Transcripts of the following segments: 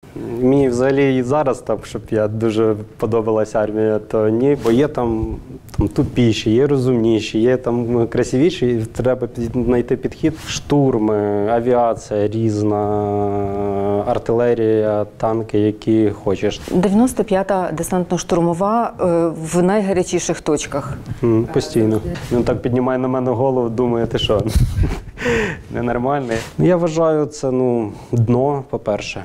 Мені взагалі і зараз, там, щоб я дуже подобалась армія, то ні, бо є там тупіші, є розумніші, є там красивіші, і треба знайти підхід. Штурми, авіація різна, артилерія, танки, які хочеш. 95-та десантно-штурмова в найгарячіших точках. Постійно. Він так піднімає на мене голову, думає, ти що, ненормальний. Я вважаю, це дно, по-перше.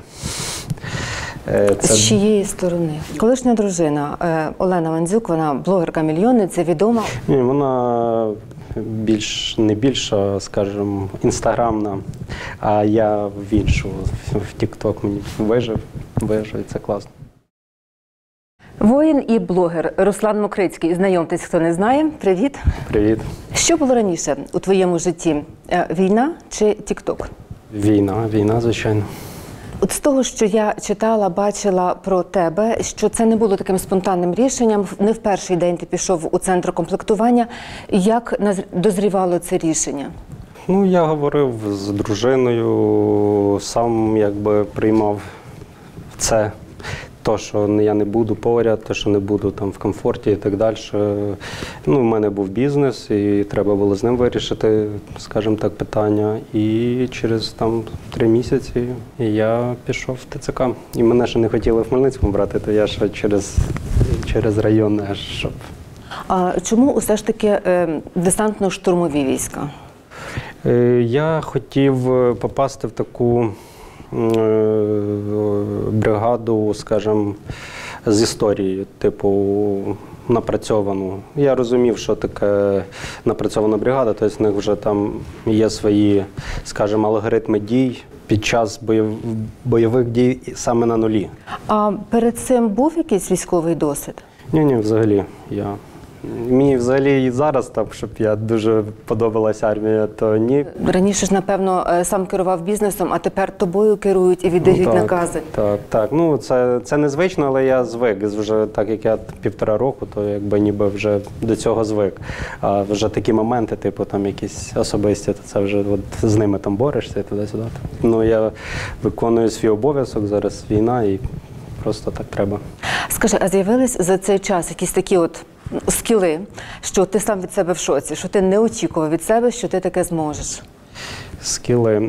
З чиєї сторони? Колишня дружина Олена Вандзюк, вона блогерка-мільйонниця, відома. Ні, вона не більша, скажімо, інстаграмна, а я в іншу, в TikTok мені вижив, і це класно. Воїн і блогер Руслан Мокрицький. Знайомтесь, хто не знає. Привіт. Привіт. Що було раніше у твоєму житті? Війна чи TikTok? Війна, звичайно. От з того, що я читала, бачила про тебе, що це не було таким спонтанним рішенням, не в перший день ти пішов у центр комплектування. Як дозрівало це рішення? Я говорив з дружиною, сам приймав це. То, що я не буду поряд, то, що не буду там в комфорті і так далі. У мене був бізнес, і треба було з ним вирішити, скажімо так, питання. І через 3 місяці я пішов в ТЦК. І мене ще не хотіли в Хмельницькому брати, то я ще через район аж щоб. А чому усе ж таки десантно-штурмові війська? Я хотів попасти в таку бригаду, скажімо, з історією, напрацьовану. Я розумів, що таке напрацьована бригада, тобто в них вже там є свої, скажімо, алгоритми дій під час бойових дій саме на нулі. А перед цим був якийсь військовий досвід? Ні, взагалі. Мені взагалі і зараз, щоб я дуже подобалась армія, то ні. Раніше ж, напевно, сам керував бізнесом, а тепер тобою керують і віддають накази. Так. Це незвично, але я звик. Вже так як я 1,5 року, то ніби вже до цього звик. А вже такі моменти, якісь особисті, то це вже з ними борешся і туди-сюди. Я виконую свій обов'язок, зараз війна і просто так треба. Скажи, а з'явились за цей час якісь такі скіли, що ти сам від себе в шоці, що ти не очікував від себе, що ти таке зможеш? Скіли?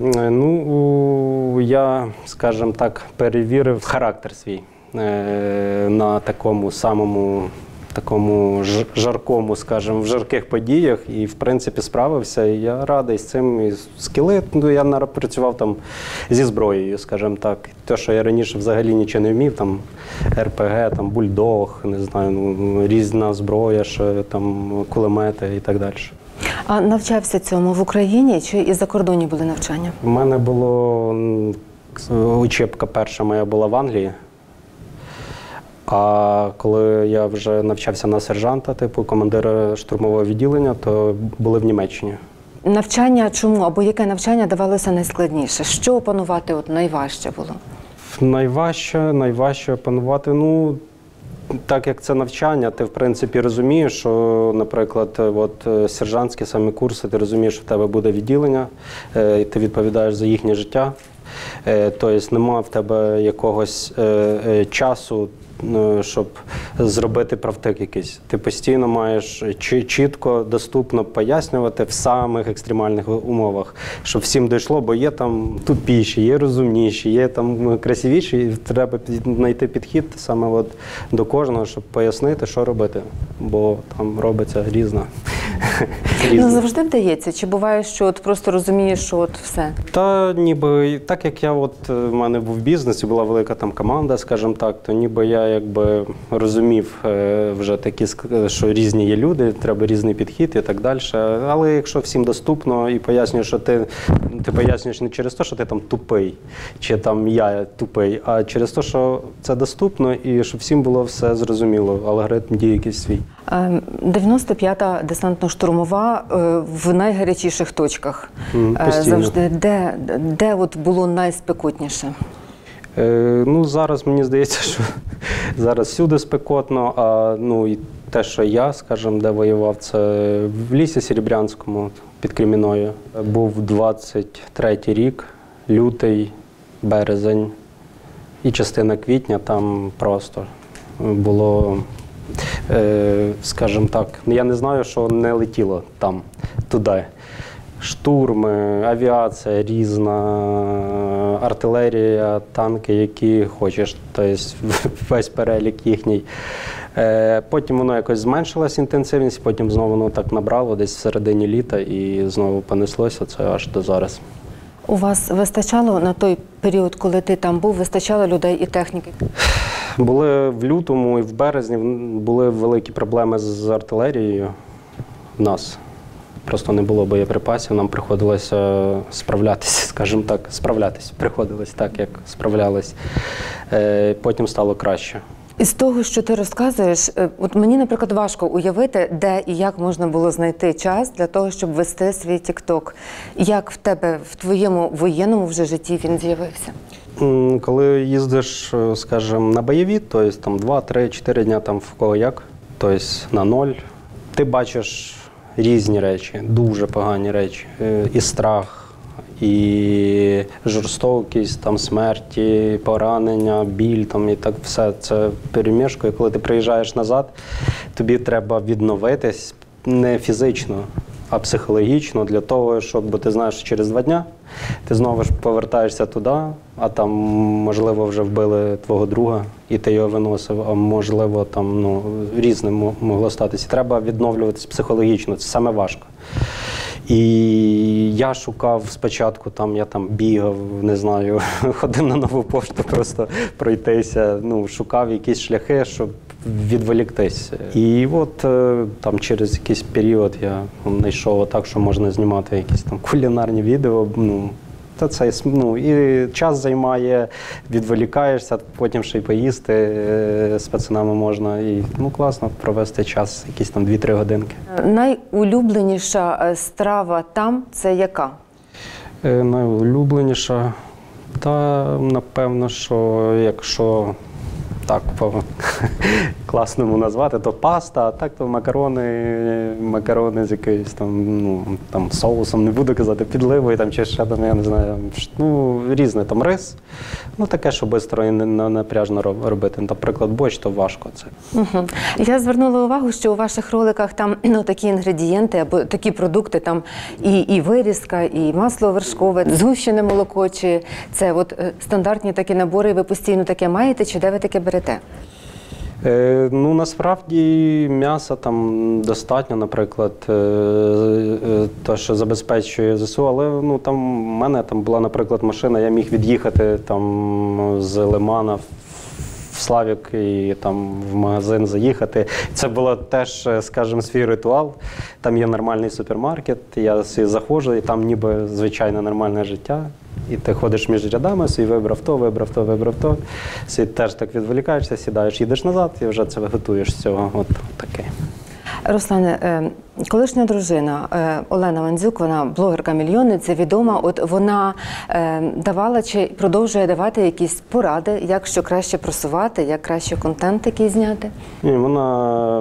Я, скажімо так, перевірив характер свій на такому самому жаркому, скажімо, в жарких подіях і, в принципі, справився. І я радий з цим. І скіли, я напрацював зі зброєю, скажімо так. Те, що я раніше взагалі нічого не вмів, РПГ, бульдог, не знаю, різна зброя, кулемети і так далі. А навчався цьому в Україні чи і за кордоні були навчання? У мене було, учебка перша моя була в Англії. А коли я вже навчався на сержанта, командира штурмового відділення, то були в Німеччині. Навчання чому? Або яке навчання давалося найскладніше? Що опанувати найважче було? Найважче опанувати, так як це навчання, ти, в принципі, розумієш, що, наприклад, сержантські самі курси, ти розумієш, що в тебе буде відділення, і ти відповідаєш за їхнє життя. Тобто немає в тебе якогось часу, щоб зробити правтик якийсь. Ти постійно маєш чітко, доступно пояснювати в самих екстремальних умовах, щоб всім дійшло, бо є тупіші, є розумніші, є красивіші, і треба знайти підхід саме до кожного, щоб пояснити, що робити, бо там робиться різно. Завжди вдається? Чи буває, що просто розумієш, що все? Та ніби, так як в мене був бізнес, і була велика команда, скажімо так, то ніби я розумів вже такі, що різні є люди, треба різний підхід і так далі. Але якщо всім доступно і пояснюєш, що ти пояснюєш не через те, що ти тупий, чи я тупий, а через те, що це доступно і щоб всім було все зрозуміло, алгоритм дії якийсь свій. 95-та десантно-штурмова в найгарячіших точках. Завжди. Де було найспекотніше? Зараз мені здається, що зараз всюди спекотно, а і те, що я, скажімо, де воював, це в лісі Серебрянському під Креміною. Був 23-й рік, лютий, березень. і частина квітня там просто було, скажімо так, я не знаю, що не летіло там, туди. Штурми, авіація різна, артилерія, танки, які хочеш, тобто весь перелік їхній. Потім воно якось зменшилась інтенсивність, потім знову воно так набрало десь в середині літа і знову понеслося це аж до зараз. У вас вистачало на той період, коли ти там був, вистачало людей і техніки? Були в лютому і в березні були великі проблеми з артилерією в нас. Просто не було боєприпасів, нам приходилося справлятися, скажімо так, приходилось так, як справлялись. Потім стало краще. Із того, що ти розказуєш, от мені, наприклад, важко уявити, де і як можна було знайти час для того, щоб вести свій TikTok. Як в тебе, в твоєму воєнному вже житті він з'явився? Коли їздиш, скажімо, на бойові, тобто там 2, 3, 4 дня там в кого як, тобто на ноль, ти бачиш різні речі, дуже погані речі. І страх, і жорстокість, там, смерті, поранення, біль, там, і так все це перемішкує. Коли ти приїжджаєш назад, тобі треба відновитись не фізично, а психологічно для того, щоб, бо ти знаєш, що через 2 дня ти знову ж повертаєшся туди, а там, можливо, вже вбили твого друга, і ти його виносив, а можливо, там, різне могло статися. Треба відновлюватись психологічно, це саме важко. І я шукав спочатку, я бігав, не знаю, ходив на нову пошту просто пройтися, шукав якісь шляхи, щоб відволіктись. І от там через якийсь період я знайшов так, що можна знімати якісь там кулінарні відео. Та це і час займає, відволікаєшся, потім ще й поїсти з пацанами можна. І класно провести час, якісь там 2-3 годинки. Найулюбленіша страва там – це яка? Найулюбленіша? Та, напевно, що якщо так по-класному назвати, то паста, а так то макарони з якимось там соусом, не буду казати, підливою там, чи ще там, я не знаю, різне, там рис. Таке, що швидко і не напряжно робити. Наприклад, борщ, то важко це. Угу. Я звернула увагу, що у ваших роликах там такі інгредієнти або такі продукти, там і вирізка, і масло вершкове, згущене молоко, чи це от стандартні такі набори, ви постійно таке маєте, чи де ви таке берете? Насправді м'яса там достатньо, наприклад, те, що забезпечує ЗСУ, але там в мене там була, наприклад, машина, я міг від'їхати там з Лимана в Славік і там в магазин заїхати. Це було теж, скажімо, свій ритуал. Там є нормальний супермаркет, я заходжу, і там ніби звичайне нормальне життя. І ти ходиш між рядами, свій вибрав то. Ти теж так відволікаєшся, сідаєш, їдеш назад і вже це готуєш з цього. От таке. Руслане, колишня дружина Олена Вандзюк, вона блогерка-мільйонниця, відома. От вона давала чи продовжує давати якісь поради, як що краще просувати, як краще контент такий зняти? Ні, вона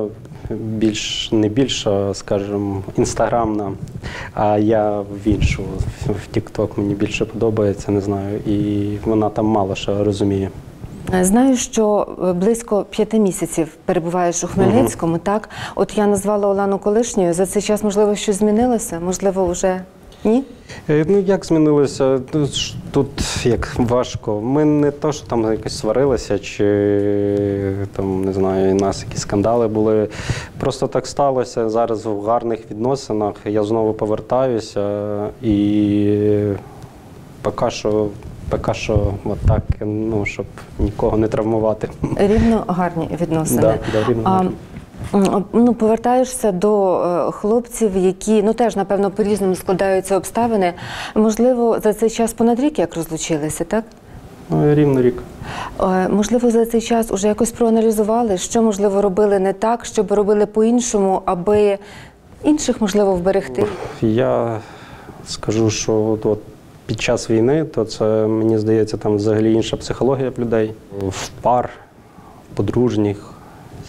не більша, скажімо, інстаграмна, а я в іншу, в TikTok мені більше подобається, не знаю, і вона там мало що розуміє. Знаю, що близько 5 місяців перебуваєш у Хмельницькому, так? От я назвала Олену колишньою, за цей час, можливо, щось змінилося? Можливо, вже ні? Як змінилося? Тут як важко. Ми не то, що там якось сварилися, чи там, не знаю, у нас якісь скандали були. Просто так сталося. Зараз в гарних відносинах я знову повертаюся і поки що отак, щоб нікого не травмувати. Рівно гарні відносини. Да, рівно гарні. Повертаєшся до хлопців, які, теж, напевно, по-різному складаються обставини. Можливо, за цей час понад рік як розлучилися, так? Рівно рік. Можливо, за цей час уже якось проаналізували, що, можливо, робили не так, що би робили по-іншому, аби інших, можливо, вберегти? Я скажу, що під час війни, то це, мені здається, там взагалі інша психологія людей. В пар, подружніх,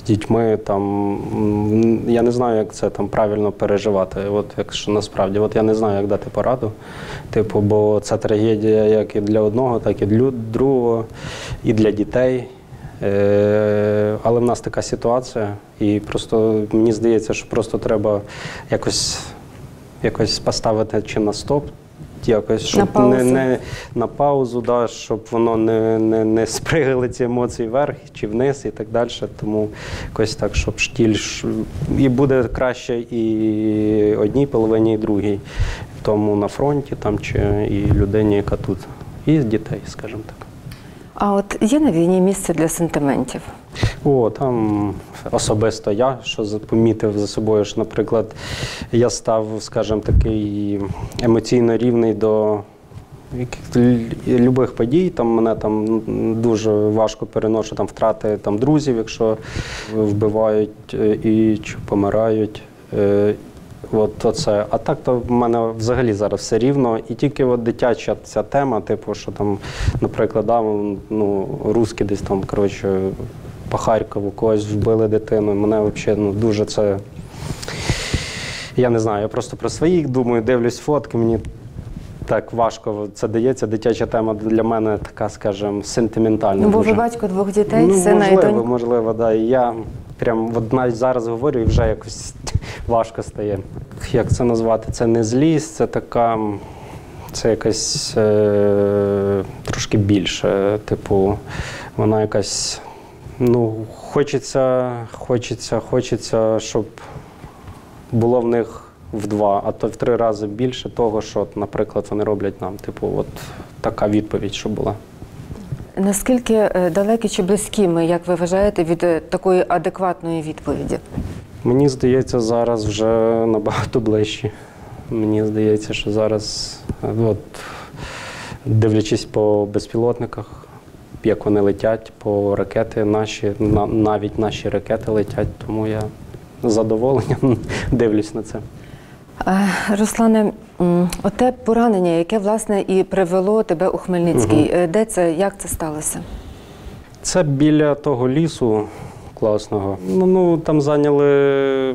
дітьми. Я не знаю, як це там правильно переживати. От якщо насправді, я не знаю, як дати пораду. Бо це трагедія як і для одного, так і для другого, і для дітей. Але в нас така ситуація, і просто мені здається, що просто треба якось поставити чи на стоп, щоб на паузу, щоб воно не спригали ці емоції вверх чи вниз і так далі. Тому якось так, щоб штіль, і буде краще і одній половині, і другій. Тому на фронті чи і людині, яка тут, і з дітей, скажімо так. А от є на війні місце для сентиментів? Там особисто я, що помітив за собою, що, наприклад, я став, скажімо, такий емоційно рівний до любих подій. Мене дуже важко переношу втрати друзів, якщо вбивають і чи помирають. Оце. А так то в мене взагалі зараз все рівно. І тільки дитяча ця тема, що наприклад, русські десь по Харкову когось вбили дитину. Мене взагалі дуже це, я не знаю, я просто про своїх думаю, дивлюсь фотки, мені так важко це дається. Дитяча тема для мене така, скажімо, сентиментальна. Бо ви батько 2 дітей, сина і доньки. Можливо, да. І я прям навіть зараз говорю і вже якось важко стає. Як це назвати? Це не злість, це така, це якась трошки більше. Вона якась, хочеться, щоб було в них в 2, а то в 3 рази більше того, що, наприклад, вони роблять нам. Така відповідь, що була. Наскільки далекі чи близькі ми, як ви вважаєте, від такої адекватної відповіді? Мені здається, зараз вже набагато ближчі. Мені здається, що зараз, дивлячись по безпілотниках, як вони летять, по ракети наші, навіть наші ракети летять, тому я з задоволенням дивлюсь на це. Руслане, оте поранення, яке, власне, і привело тебе у Хмельницький, де це, як це сталося? Це біля того лісу класного. Там зайняли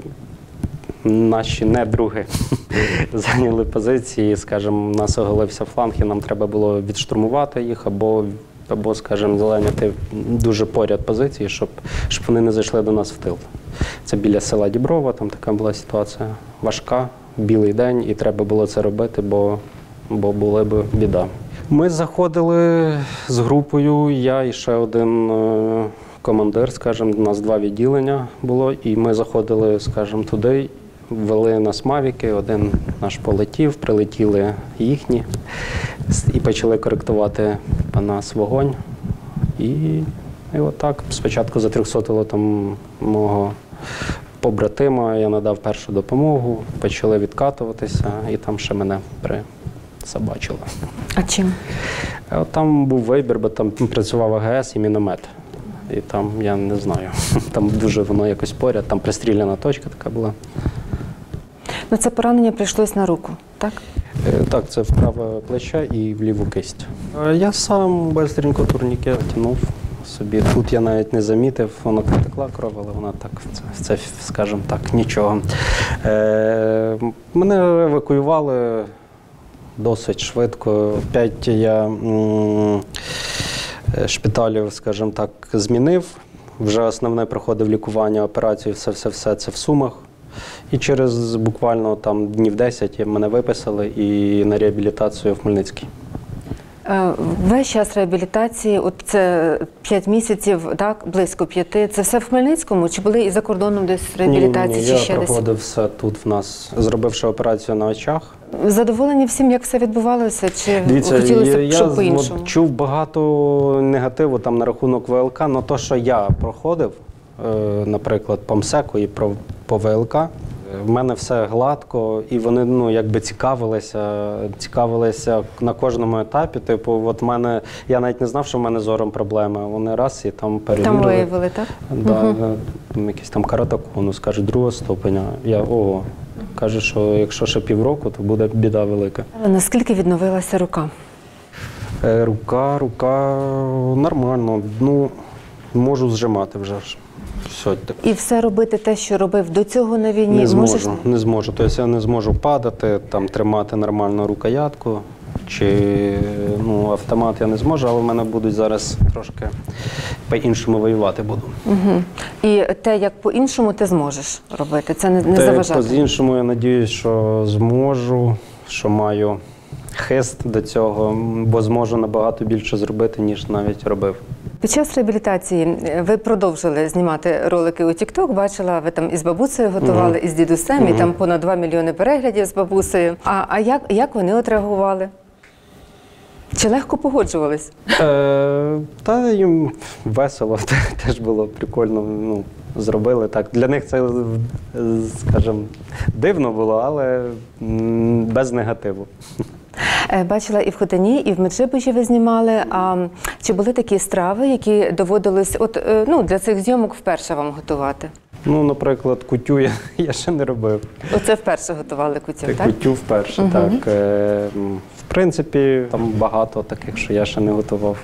наші недруги, зайняли позиції, скажімо, нас оголився фланг, і нам треба було відштурмувати їх або, скажімо, зайняти дуже поряд позиції, щоб вони не зайшли до нас в тил. Це біля села Діброва, там така була ситуація важка, білий день, і треба було це робити, бо була б біда. Ми заходили з групою, я і ще один командир, скажімо, у нас 2 відділення було, і ми заходили, скажімо, туди, ввели нас мавіки, один наш полетів, прилетіли їхні, і почали коректувати по нас вогонь. І отак, спочатку затрьохсотило мого побратима, я надав першу допомогу, почали відкатуватися, і там ще мене присобачило. А чим? Там був вибір, бо там працював АГС і міномет. І там, я не знаю, там дуже воно якось поряд, там пристріляна точка така була. Це поранення прийшлось на руку, так? Так, це в праве плече і в ліву кисть. Я сам бистренько турнікет тягнув собі. Тут я навіть не замітив, вона так текла кров, але вона так, це, скажімо так, нічого. Мене евакуювали досить швидко. 5 я шпиталів, скажімо так, змінив. Вже основне проходив лікування, операцію, все це в Сумах. І через буквально днів 10 мене виписали і на реабілітацію в Хмельницький. Весь час реабілітації, це 5 місяців, так, близько 5, це все в Хмельницькому? Чи були і за кордоном десь реабілітації? Ні, я проходив все тут в нас, зробивши операцію на очах. Задоволені всім, як все відбувалося? Чи Дивіться, хотілося б, щоб по-іншому? Я чув багато негативу на рахунок ВЛК, але те, що я проходив, наприклад, по МСЕКу і по ВЛК, в мене все гладко, і вони якби цікавилися на кожному етапі. Я навіть не знав, що в мене з зором проблеми. Вони раз і там перевірили. Там виявили, так? Да, якийсь каратоконус, кажуть, 2 ступеня. Каже, що якщо ще півроку, то буде біда велика. Наскільки відновилася рука? Рука нормально. Можу зжимати вже ж. Все, так. І все робити те, що робив до цього на війні? Не зможу, можеш? не зможу. Тобто я не зможу падати, там, тримати нормальну рукоятку, чи автомат я не зможу, але в мене будуть зараз трошки по-іншому воювати буду. Угу. І те, як по-іншому ти зможеш робити, це не заважати? По-іншому я сподіваюся, що зможу, що маю хист до цього, бо зможу набагато більше зробити, ніж навіть робив. Під час реабілітації ви продовжили знімати ролики у TikTok. Бачила, ви там із бабусею готували, і з дідусем, і там понад 2 мільйони переглядів з бабусею. А як вони отреагували? Чи легко погоджувались? Та їм весело, теж було прикольно, зробили так. Для них це, скажімо, дивно було, але без негативу. Бачила і в Хотині, і в Меджибужі ви знімали. А чи були такі страви, які доводилось для цих зйомок вперше вам готувати? Наприклад, кутю я ще не робив. Оце вперше готували кутю, так? Кутю вперше, так. В принципі, там багато таких, що я ще не готував.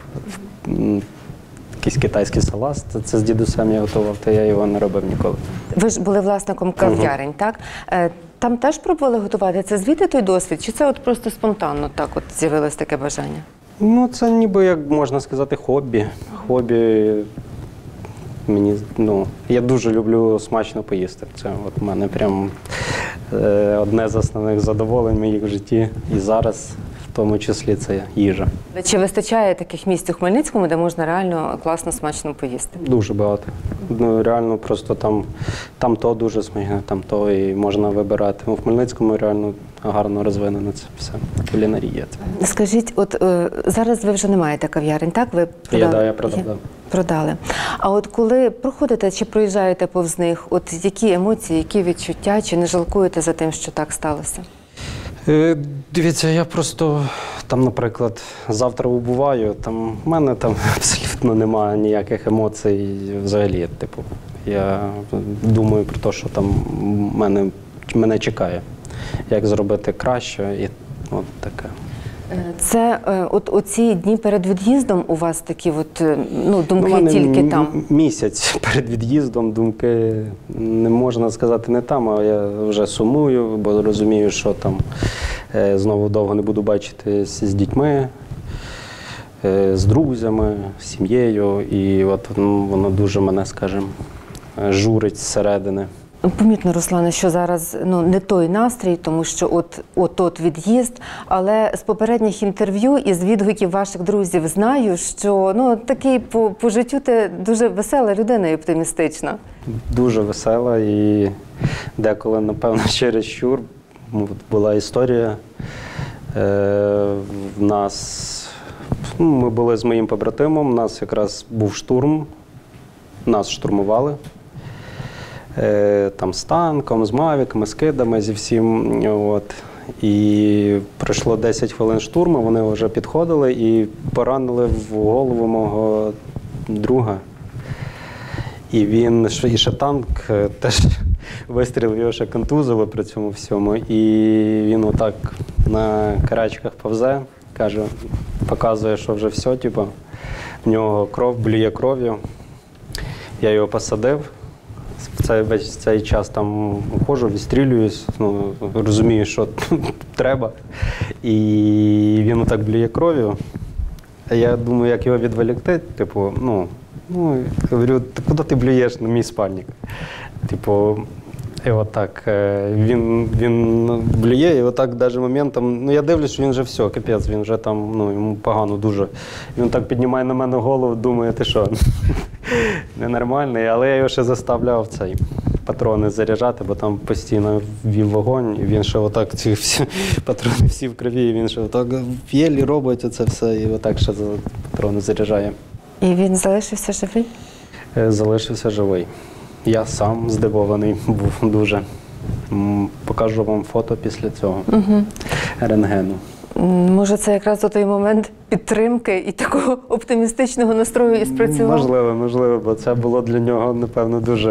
Якийсь китайський салат, це з дідусем я готував, то я його не робив ніколи. Ви ж були власником кав'ярень, так? Там теж пробували готувати? Це звідти той досвід? Чи це от просто спонтанно так от з'явилось таке бажання? Це ніби, як можна сказати, хобі. Хобі мені, я дуже люблю смачно поїсти. Це от в мене прям одне з основних задоволень моїх в житті. І зараз, в тому числі, це їжа. Чи вистачає таких місць у Хмельницькому, де можна реально класно, смачно поїсти? Дуже багато. Реально просто там то дуже смачне, там то і можна вибирати. У Хмельницькому реально гарно розвинено це все. Кулінарія. Скажіть, от зараз ви вже не маєте кав'ярень, так? Ви продали? Я продав, так. Продали. А от коли проходите чи проїжджаєте повз них, от які емоції, які відчуття, чи не жалкуєте за тим, що так сталося? Дивіться, я просто там, наприклад, завтра убуваю, в мене там абсолютно немає ніяких емоцій взагалі. Я думаю про те, що там мене чекає, як зробити краще і от таке. Це от оці дні перед від'їздом у вас такі думки тільки там? Місяць перед від'їздом думки, не можна сказати, не там, а я вже сумую, бо розумію, що там знову довго не буду бачитись з дітьми, з друзями, з сім'єю, і от воно дуже мене, скажімо, журить зсередини. Помітно, Руслане, що зараз не той настрій, тому що от від'їзд, але з попередніх інтерв'ю і з відгуків ваших друзів знаю, що такий по життю ти дуже весела людина і оптимістична. Дуже весела, і деколи, напевно, через щур. Була історія в нас, ми були з моїм побратимом, у нас якраз був штурм, нас штурмували. Там з танком, з мавіками, з кидами, зі всім. І пройшло 10 хвилин штурму, вони вже підходили і поранили в голову мого друга. І ще танк теж вистрілив, його ще контузило при цьому всьому. І він отак на карачках повзе, каже, показує, що вже все, в нього кров, блює кров'ю. Я його посадив. Весь цей час там ходжу, відстрілююсь, розумію, що треба. І він отак блює кров'ю. А я думаю, як його відволікти, говорю, куди ти блюєш на мій спальник? І отак, він блює, і отак навіть моментом, я дивлюсь, що він вже все, капець, він вже там, йому погано дуже. Він так піднімає на мене голову, думає, ти що, ненормальний, але я його ще заставляв цей патрони заряджати, бо там постійно вів вогонь, і він ще отак, ці всі патрони всі в крові, і він ще отак єлі робить оце все, і отак ще патрони заряджає. І він залишився живий? Залишився живий. Я сам здивований був дуже. Покажу вам фото після цього рентгену. Може, це якраз той момент підтримки і такого оптимістичного настрою і спрацював? Можливо, бо це було для нього, напевно, дуже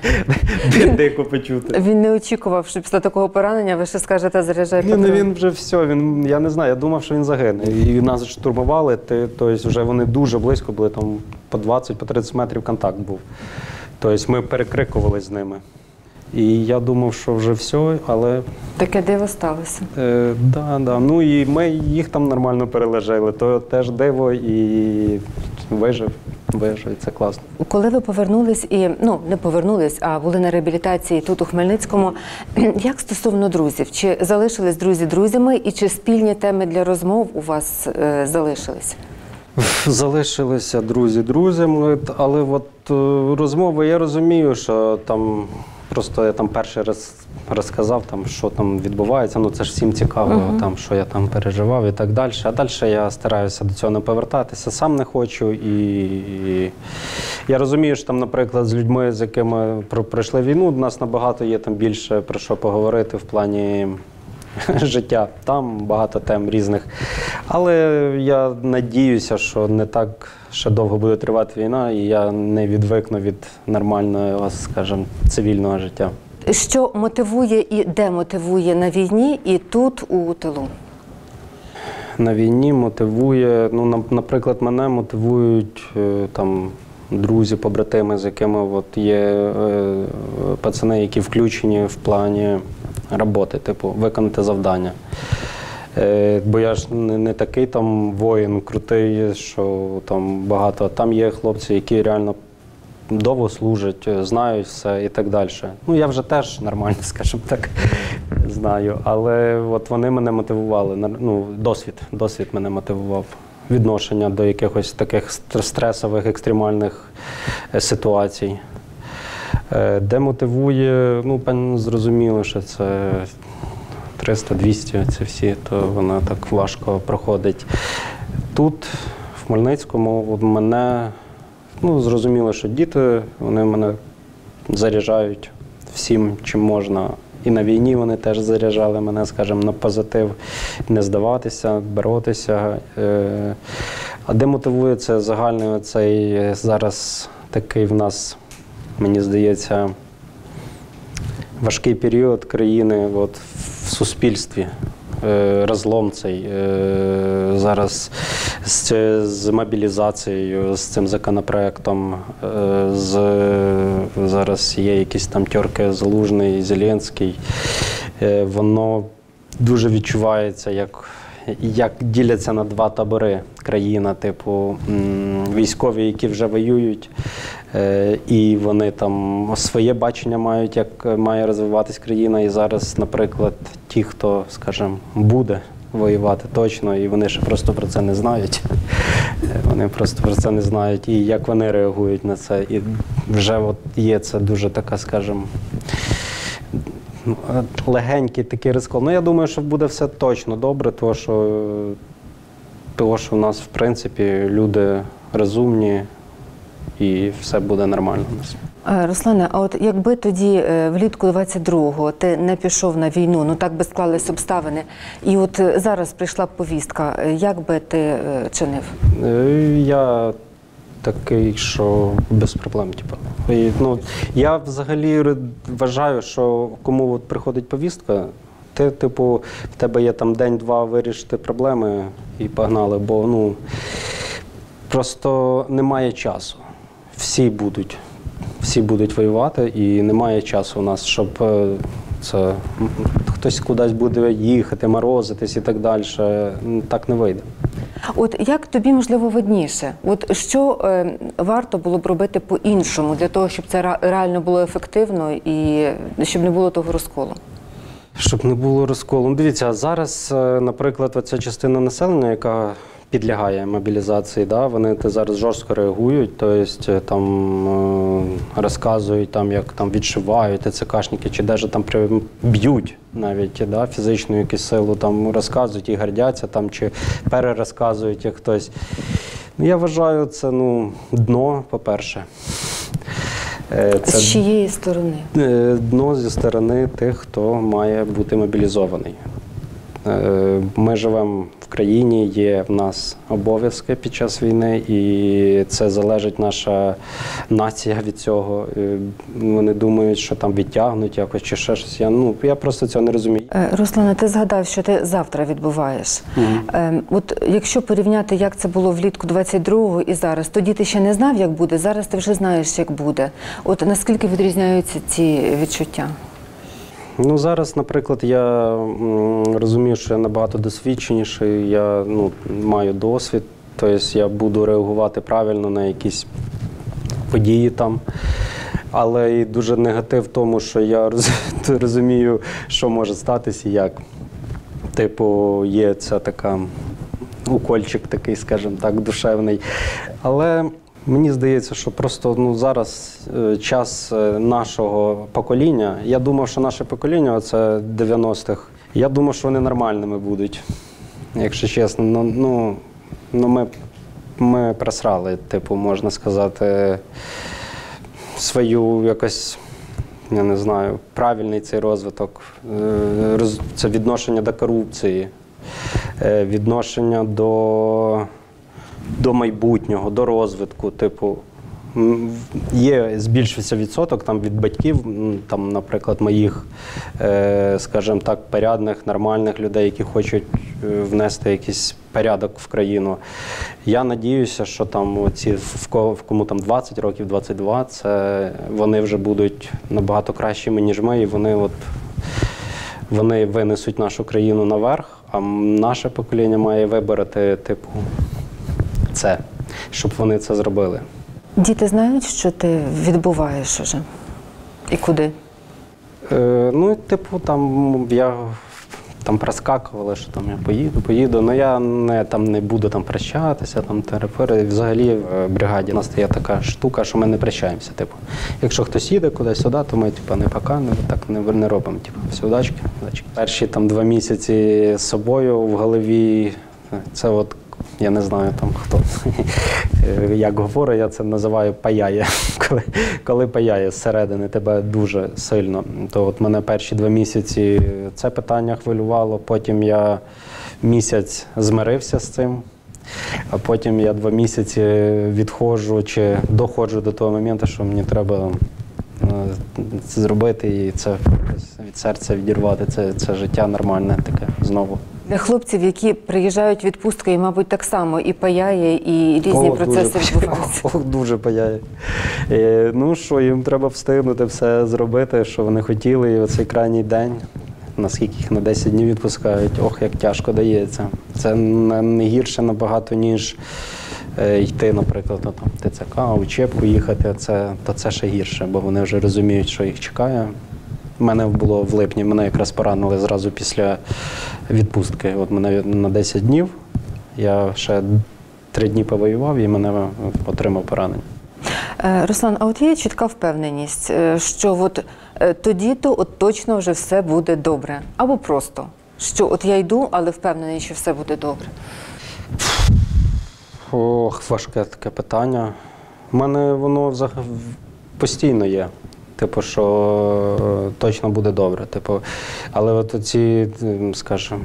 дико почути. Він не очікував, що після такого поранення ви ще скажете «заряджай патрон». Він вже все, я не знаю, я думав, що він загине. І нас штурмували, тобто вже вони дуже близько були, там по 20-30 метрів контакт був. Тобто ми перекрикували з ними. І я думав, що вже все, але... Таке диво сталося. Да. Ну і ми їх там нормально перележали. То теж диво і вижив, і це класно. Коли ви повернулись не повернулись, а були на реабілітації тут у Хмельницькому, як стосовно друзів? Чи залишились друзі друзями і чи спільні теми для розмов у вас залишились? Залишилися друзі друзями, але от розмови, я розумію, що там просто я там перший раз розказав, там, що там відбувається, ну це ж всім цікаво, там, що я там переживав і так далі. А далі я стараюся до цього не повертатися, сам не хочу. І я розумію, що там, наприклад, з людьми, з якими пройшли війну, у нас набагато є там більше про що поговорити в плані життя. Там багато тем різних. Але я надіюся, що не так ще довго буде тривати війна, і я не відвикну від нормального, скажімо, цивільного життя. Що мотивує і демотивує на війні і тут, у тилу? На війні мотивує, наприклад, мене мотивують там друзі, побратими, з якими от є пацани, які включені в плані роботи, типу, виконати завдання. Бо я ж не такий там воїн крутий, що там багато. Там є хлопці, які реально довго служать, знають все і так далі. Ну, я вже теж нормально, скажімо так, знаю. Але от вони мене мотивували, ну, досвід мене мотивував. Відношення до якихось таких стресових, екстремальних ситуацій. Де мотивує, ну, певно, зрозуміло, що це 300-200, це всі, то вона так важко проходить. Тут, в Хмельницькому, мене, ну, зрозуміло, що діти, вони мене заряджають всім, чим можна. І на війні вони теж заряджали мене, скажімо, на позитив, не здаватися, боротися. А де мотивує це загальний оцей зараз такий в нас, мені здається, важкий період країни от, в суспільстві. Розлом цей зараз з мобілізацією, з цим законопроектом, зараз є якісь там тьорки Залужний, Зеленський. Воно дуже відчувається, як діляться на два табори країна, типу військові, які вже воюють, і вони там своє бачення мають, як має розвиватись країна. І зараз, наприклад, ті, хто, скажімо, буде воювати точно, і вони ще просто про це не знають. Вони просто про це не знають, і як вони реагують на це. І вже от є це дуже така, скажімо, легенький такий розкол. Ну, я думаю, що буде все точно добре, тому що в нас, в принципі, люди розумні, і все буде нормально у нас. Руслане, а от якби тоді влітку 22-го ти не пішов на війну, ну так би склались обставини, і от зараз прийшла б повістка, як би ти чинив? Я такий, що без проблем, типу. Ну, я взагалі вважаю, що кому от приходить повістка, ти, типу, в тебе є там день-два вирішити проблеми і погнали, бо, ну, просто немає часу. Всі будуть воювати, і немає часу у нас, щоб це, хтось кудись буде їхати, морозитись і так далі. Так не вийде. От як тобі, можливо, видніше? От що варто було б робити по-іншому для того, щоб це реально було ефективно і щоб не було того розколу? Щоб не було розколу. Ну, дивіться, зараз, наприклад, оця частина населення, яка підлягає мобілізації, да, вони зараз жорстко реагують, тобто там розказують, там, як там відшивають ТЦКшники, чи навіть там б'ють навіть, да, фізичну якусь силу, там розказують і гордяться, там, чи перерозказують як хтось. Ну, я вважаю, це, ну, дно, по-перше. З чиєї сторони? Дно зі сторони тих, хто має бути мобілізований. Ми живемо в країні, є в нас обов'язки під час війни, і це залежить наша нація від цього. Вони думають, що там відтягнуть якось чи ще щось. Я просто цього не розумію. Руслане, ти згадав, що ти завтра відбуваєш. От якщо порівняти, як це було влітку 22-го і зараз, тоді ти ще не знав, як буде, зараз ти вже знаєш, як буде. От наскільки відрізняються ці відчуття? Зараз, наприклад, я розумію, що я набагато досвідченіший, я маю досвід, тобто я буду реагувати правильно на якісь події там. Але і дуже негатив в тому, що я розумію, що може статися і як. Типу, є ця така укольчик такий, скажімо так, душевний. Але мені здається, що просто зараз час нашого покоління. Я думав, що наше покоління, це 90-х, я думав, що вони нормальними будуть, якщо чесно. Ми просрали, типу, можна сказати, свою якось, я не знаю, правильний цей розвиток. Це відношення до корупції, відношення до майбутнього, до розвитку. Типу, збільшився відсоток там, від батьків, там, наприклад, моїх, скажімо так, порядних, нормальних людей, які хочуть внести якийсь порядок в країну. Я надіюся, що там в кому там 20 років, 22, вони вже будуть набагато кращими, ніж ми, і вони винесуть нашу країну наверх, а наше покоління має вибороти, типу, це, щоб вони це зробили. Діти знають, що ти відбуваєш уже? І куди? Там проскакували, що там я поїду, але я не буду там прощатися, Взагалі в бригаді у нас є така штука, що ми не прощаємося. Типу, якщо хтось їде кудись-сюди, то ми не пока, так не робимо. Типу, все, удачки. Перші 2 місяці з собою в голові, це я не знаю там хто, як говорить, я це називаю паяє. Коли паяє зсередини тебе дуже сильно, то мене перші 2 місяці це питання хвилювало, потім я місяць змирився з цим, а потім я 2 місяці відходжу чи доходжу до того моменту, що мені треба це зробити і це від серця відірвати, це життя нормальне таке знову. Для хлопців, які приїжджають в відпустку, і, мабуть, так само і паяє, і різні процеси відбуваються. Дуже паяє. Що, їм треба встигнути все зробити, що вони хотіли, і оцей крайній день, наскільки їх на 10 днів відпускають, як тяжко дається. Це не гірше набагато, ніж йти, наприклад, ТЦК, учебку їхати, це ще гірше, бо вони вже розуміють, що їх чекає. У мене було в липні, мене якраз поранили зразу після відпустки. Мене на 10 днів, я ще 3 дні повоював і мене отримав поранення. Руслан, а є чітка впевненість, що тоді-то точно вже все буде добре? Або просто, що я йду, але впевнений, що все буде добре? Важке таке питання. У мене воно постійно є. Що точно буде добре. Але ці, скажімо,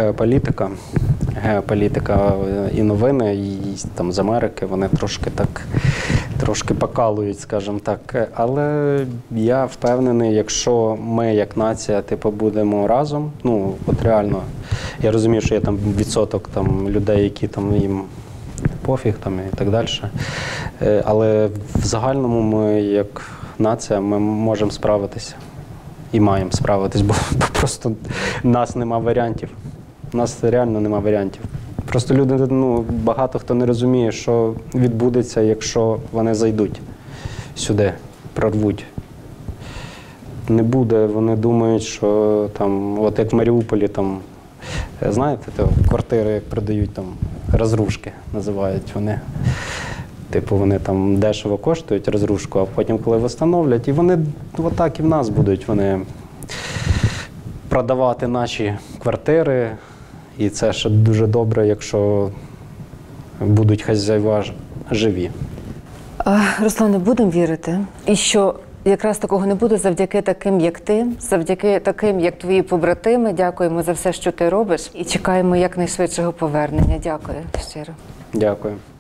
геополітика і новини і, з Америки, вони трошки покалують, скажімо так. Але я впевнений, якщо ми як нація будемо разом, реально, я розумію, що є там відсоток людей, які їм пофіг і так далі. Але в загальному ми як нація, ми можемо справитися і маємо справитись, бо просто в нас нема варіантів. У нас реально нема варіантів. Просто люди, багато хто не розуміє, що відбудеться, якщо вони зайдуть сюди, прорвуть. Не буде, вони думають, що як в Маріуполі, знаєте, квартири, як продають, розрушки називають вони. Вони дешево коштують розрушку, а потім, коли встановлять, і вони отак і в нас будуть продавати наші квартири. І це ще дуже добре, якщо будуть хазяїва живі. Руслане, будемо вірити, і що якраз такого не буде завдяки таким, як ти, завдяки таким, як твої побратими. Дякуємо за все, що ти робиш, і чекаємо якнайшвидшого повернення. Дякую щиро. Дякую.